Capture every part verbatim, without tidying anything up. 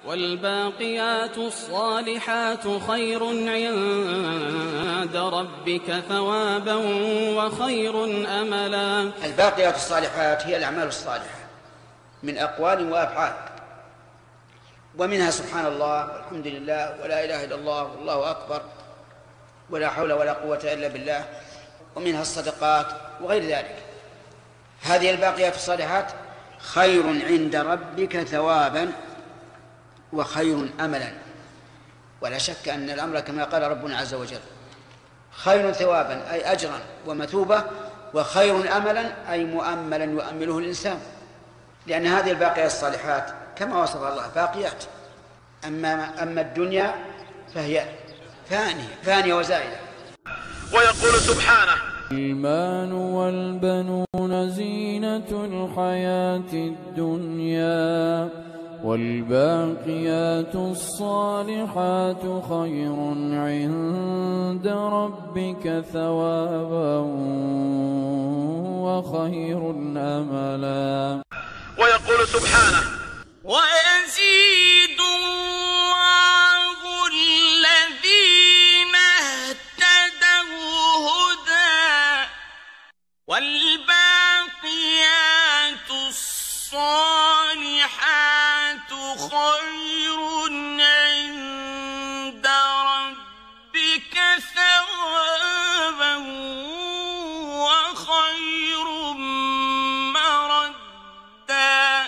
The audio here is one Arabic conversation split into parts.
والباقيات الصالحات خير عند ربك ثوابا وخير أملا. الباقيات الصالحات هي الأعمال الصالحة من أقوال وأفعال، ومنها سبحان الله والحمد لله ولا إله إلا الله والله أكبر ولا حول ولا قوة إلا بالله، ومنها الصدقات وغير ذلك. هذه الباقيات الصالحات خير عند ربك ثوابا وخير أملا. ولا شك أن الأمر كما قال ربنا عز وجل خير ثوابا أي أجرا ومثوبة، وخير أملا أي مؤملا يؤمله الإنسان، لأن هذه الباقيات الصالحات كما وصف الله باقيات. أما, أما الدنيا فهي فانية فانية وزائلة. ويقول سبحانه: المال والبنون زينة الحياة الدنيا والباقيات الصالحات خير عند ربك ثوابا وخير أملا. ويقول سبحانه: ويزيد الله الذين اهتدوا هدى والباقيات الصالحات خير عند ربك ثوابا وخير مردا.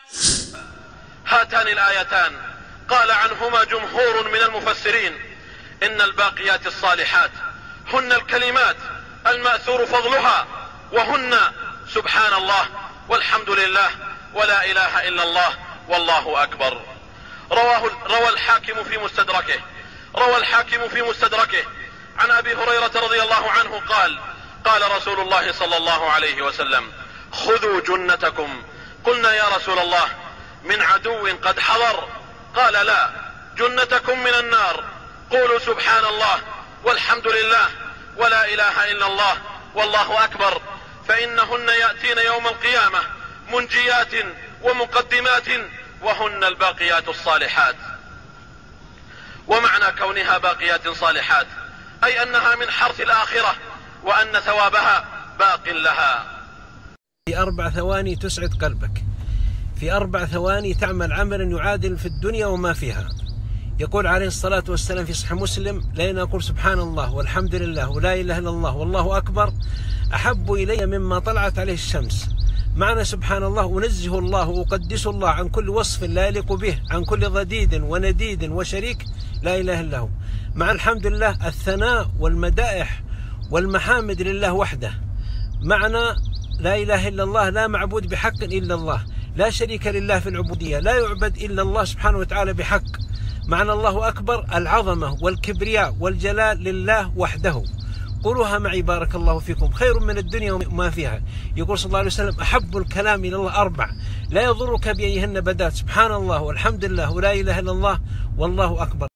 هاتان الآيتان قال عنهما جمهور من المفسرين إن الباقيات الصالحات هن الكلمات المأثور فضلها، وهن سبحان الله والحمد لله ولا إله إلا الله والله أكبر. رواه روى الحاكم في مستدركه روى الحاكم في مستدركه عن أبي هريرة رضي الله عنه قال: قال رسول الله صلى الله عليه وسلم: خذوا جنتكم. قلنا يا رسول الله من عدو قد حضر؟ قال: لا، جنتكم من النار. قولوا سبحان الله والحمد لله ولا إله إلا الله والله أكبر، فإنهن يأتين يوم القيامة منجيات ومقدمات، وهن الباقيات الصالحات. ومعنى كونها باقيات صالحات أي أنها من حرث الآخرة، وأن ثوابها باق لها. في أربع ثواني تسعد قلبك، في أربع ثواني تعمل عملا يعادل في الدنيا وما فيها. يقول عليه الصلاة والسلام في صحيح مسلم: لين أقول سبحان الله والحمد لله ولا إله إلا الله والله أكبر أحب إلي مما طلعت عليه الشمس. معنى سبحان الله أنزه الله وأقدس الله عن كل وصف لا يليق به، عن كل ضديد ونديد وشريك لا إله إلا هو. مع الحمد لله الثناء والمدائح والمحامد لله وحده. معنى لا إله إلا الله لا معبود بحق إلا الله، لا شريك لله في العبودية، لا يعبد إلا الله سبحانه وتعالى بحق. معنى الله أكبر العظمة والكبرياء والجلال لله وحده. قولوها معي بارك الله فيكم: خير من الدنيا وما فيها. يقول صلى الله عليه وسلم: أحب الكلام إلى الله أربع لا يضرك بأيهن بدات: سبحان الله والحمد لله ولا إله إلا الله والله أكبر.